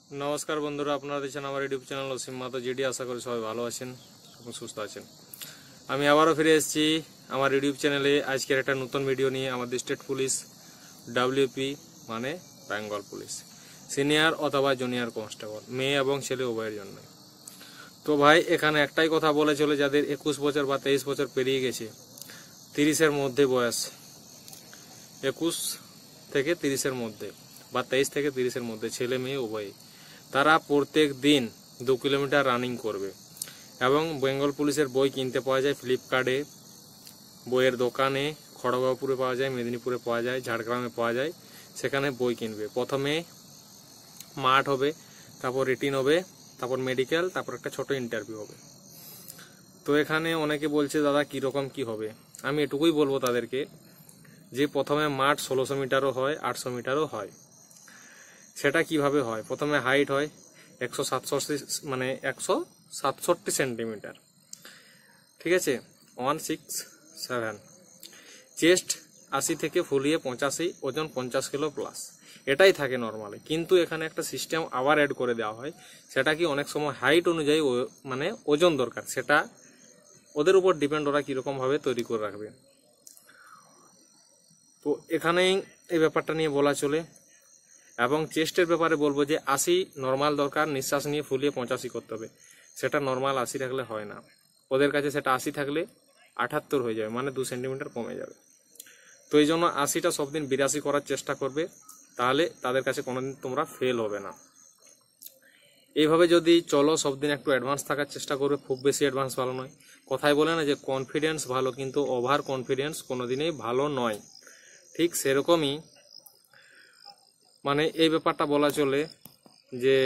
नमस्कार बंधुरा আপনারা দেখছেন আমার ইউটিউব চ্যানেল অসীম মাতো জিডি। আশা করি সবাই ভালো আছেন এবং সুস্থ আছেন। আমি আবারও ফিরে এসেছি আমার ইউটিউব চ্যানেলে আজকের একটা নতুন ভিডিও নিয়ে। আমাদের স্টেট পুলিশ ডব্লিউপি মানে বেঙ্গল পুলিশ সিনিয়র অথবা জুনিয়র কনস্টেবল মেয়ে এবং ছেলে উভয়ের জন্য। তো ভাই এখানে একটাই কথা বলে চলে, যাদের 21 বছর বা 23 বছর পেরিয়ে গেছে, 30-এর মধ্যে বয়স, 21 থেকে 30-এর মধ্যে বা 23 থেকে 30-এর মধ্যে ছেলে মেয়ে উভয়ই, তারা প্রত্যেক দিন 2 কিলোমিটার রানিং করবে। এবং বেঙ্গল পুলিশের বই কিনতে পাওয়া যায় ফ্লিপকার্টে, বইয়ের দোকানে, খড়গপুরে পাওয়া যায়, মেদিনীপুরে পাওয়া যায়, ঝাড়গ্রামে পাওয়া যায়। সেখানে বই কিনবে। প্রথমে মাঠ হবে, তারপর রিটিন হবে, তারপর মেডিকেল, তারপর একটা ছোট ইন্টারভিউ হবে। তো এখানে অনেকে বলছে দাদা কীরকম কি হবে। আমি এটুকুই বলবো তাদেরকে যে প্রথমে মাঠ 1600 মিটারও হয়, 800 মিটারও হয়। সেটা কিভাবে হয়? প্রথমে হাইট হয় 167 সেন্টিমিটার, ঠিক আছে, 167। চেস্ট 80 থেকে ফুলিয়ে 85, ওজন 50 কিলো প্লাস, এটাই থাকে নর্মালি। কিন্তু এখানে একটা সিস্টেম আবার অ্যাড করে দেওয়া হয়, সেটা কি অনেক সময় হাইট অনুযায়ী মানে ওজন দরকার, সেটা ওদের উপর ডিপেন্ড, ওরা কীরকমভাবে তৈরি করে রাখবে। তো এখানেই এই ব্যাপারটা নিয়ে বলা চলে। এবং চেস্টের ব্যাপারে বলবো যে 80 নর্মাল দরকার, নিঃশ্বাস নিয়ে ফুলিয়ে 85 করতে হবে। সেটা নর্মাল 80 রাখলে হয় না, ওদের কাছে সেটা 80 থাকলে 78 হয়ে যাবে, মানে 2 সেন্টিমিটার কমে যাবে। তো এই জন্য 80টা সব দিন 82 করার চেষ্টা করবে, তাহলে তাদের কাছে কোনোদিন তোমরা ফেল হবে না। এইভাবে যদি চলো সব দিন একটু অ্যাডভান্স থাকার চেষ্টা করবে, খুব বেশি অ্যাডভান্স ভালো নয়। কথায় বলে না যে কনফিডেন্স ভালো, কিন্তু ওভার কনফিডেন্স কোনোদিনই ভালো নয়। ঠিক সেরকমই মানে এই ব্যাপারটা বলা চলে যে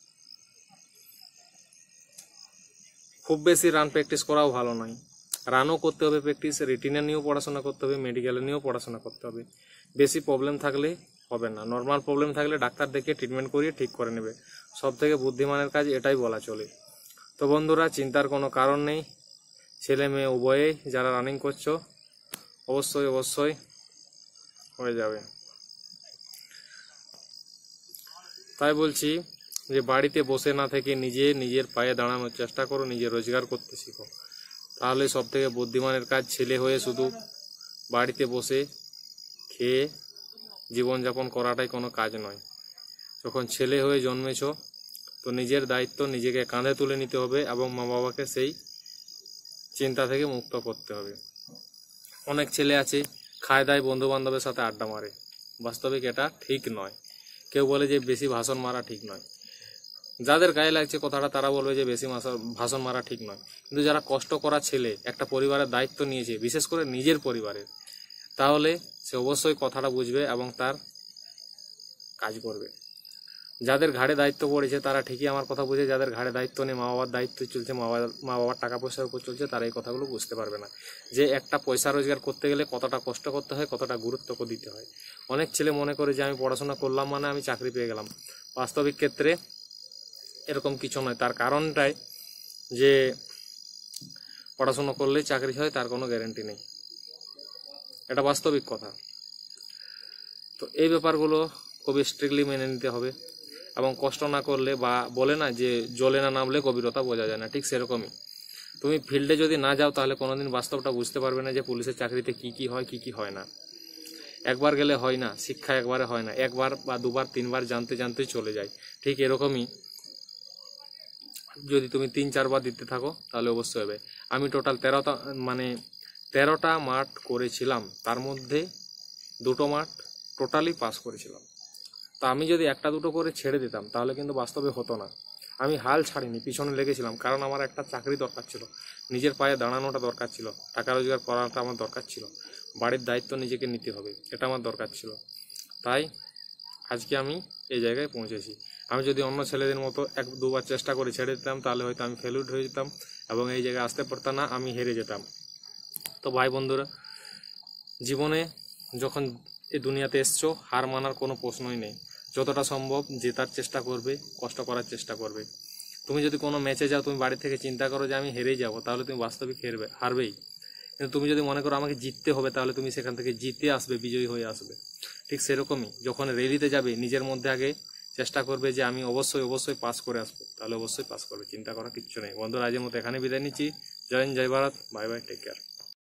খুব বেশি রান প্র্যাকটিস করাও ভালো নয়। রানও করতে হবে প্র্যাকটিস, রিটিনের নিয়েও পড়াশোনা করতে হবে, মেডিকেলের নিয়েও পড়াশোনা করতে হবে। বেশি প্রবলেম থাকলে হবে না, নর্মাল প্রবলেম থাকলে ডাক্তার দেখে ট্রিটমেন্ট করিয়ে ঠিক করে নেবে। সব থেকে বুদ্ধিমানের কাজ এটাই বলা চলে। তো বন্ধুরা, চিন্তার কোনো কারণ নেই, ছেলে মেয়ে উভয়েই যারা রানিং করছো অবশ্যই হয়ে যাবে। তাই বলছি যে বাড়িতে বসে না থেকে নিজের পায়ে দাঁড়ানোর চেষ্টা করো, নিজে রোজগার করতে শিখো, তাহলে সব থেকে বুদ্ধিমানের কাজ। ছেলে হয়ে শুধু বাড়িতে বসে খেয়ে জীবনযাপন করাটাই কোনো কাজ নয়। যখন ছেলে হয়ে জন্মেছ, তো নিজের দায়িত্ব নিজেকে কাঁধে তুলে নিতে হবে এবং মা বাবাকে সেই চিন্তা থেকে মুক্ত করতে হবে। অনেক ছেলে আছে খায় দায় বন্ধু বান্ধবের সাথে আড্ডা মারে, বাস্তবিক এটা ঠিক নয়। কেউ বলে যে বেশি ভাষণ মারা ঠিক নয়, যাদের গায়ে লাগছে কথাটা তারা বলবে যে বেশি ভাষণ মারা ঠিক নয়। কিন্তু যারা কষ্ট করা ছেলে, একটা পরিবারের দায়িত্ব নিয়েছে, বিশেষ করে নিজের পরিবারের, তাহলে সে অবশ্যই কথাটা বুঝবে এবং তার কাজ করবে। যাদের ঘাড়ে দায়িত্ব পড়েছে তারা ঠিকই আমার কথা বুঝে, যাদের ঘাড়ে দায়িত্ব নেই, মা বাবার দায়িত্ব চলছে, মা বাবার টাকা পয়সার উপর চলছে, তারা এই কথাগুলো বুঝতে পারবে না যে একটা পয়সা রোজগার করতে গেলে কতটা কষ্ট করতে হয়, কতটা গুরুত্ব দিতে হয়। অনেক ছেলে মনে করে যে আমি পড়াশোনা করলাম মানে আমি চাকরি পেয়ে গেলাম। বাস্তবিক ক্ষেত্রে এরকম কিছু নয়। তার কারণটাই যে পড়াশোনা করলেই চাকরি হয় তার কোনো গ্যারান্টি নেই, এটা বাস্তবিক কথা। তো এই ব্যাপারগুলো খুবই স্ট্রিক্টলি মেনে নিতে হবে। এবং কষ্ট না করলে, বা বলে না যে জলে না নামলে গভীরতা বোঝা যায় না, ঠিক সেরকমই তুমি ফিল্ডে যদি না যাও তাহলে কোনোদিন বাস্তবটা বুঝতে পারবে না যে পুলিশের চাকরিতে কি কি হয়, কি কি হয় না। একবার গেলে হয় না, শিক্ষা একবারে হয় না, একবার বা দুবার তিনবার জানতে জানতেই চলে যায়। ঠিক এরকমই যদি তুমি 3-4 বার দিতে থাকো তাহলে অবশ্যই হবে। আমি টোটাল 13টা মাঠ করেছিলাম, তার মধ্যে 2টো মাঠ টোটালি পাস করেছিলাম। তা আমি যদি 1-2টো করে ছেড়ে দিতাম তাহলে কিন্তু বাস্তবে হতো না। আমি হাল ছাড়িনি, পিছনে লেগেছিলাম, কারণ আমার একটা চাকরি দরকার ছিল, নিজের পায়ে দাঁড়ানোটা দরকার ছিল, টাকা রোজগার করাটা আমার দরকার ছিল, বাড়ির দায়িত্ব নিজেকে নিতে হবে, এটা আমার দরকার ছিল। তাই আজকে আমি এই জায়গায় পৌঁছেছি। আমি যদি অন্য ছেলেদের মতো 1-2 বার চেষ্টা করে ছেড়ে দিতাম তাহলে হয়তো আমি ফেলুড হয়ে যেতাম এবং এই জায়গায় আসতে পারতাম না, আমি হেরে যেতাম। তো ভাই বন্ধুরা, জীবনে যখন এই দুনিয়াতে এসছো, হার মানার কোনো প্রশ্নই নেই। যতটা সম্ভব জেতার চেষ্টা করবে, কষ্ট করার চেষ্টা করবে। তুমি যদি কোনো ম্যাচে যাও, তুমি বাড়ি থেকে চিন্তা করো যে আমি হেরেই যাব, তাহলে তুমি বাস্তবিক হারবেই। কিন্তু তুমি যদি মনে করো আমাকে জিততে হবে, তাহলে তুমি সেখান থেকে জিতে আসবে, বিজয়ী হয়ে আসবে। ঠিক সেরকমই যখন র্যালিতে যাবে, নিজের মধ্যে আগে চেষ্টা করবে যে আমি অবশ্যই অবশ্যই পাস করে আসবো, তাহলে অবশ্যই পাস করবে, চিন্তা করার কিচ্ছু নেই। বন্ধুরা আজকের মতো এখানে বিদায় নিচ্ছি। Jai Hind, Jai Bharat, bye bye, take care.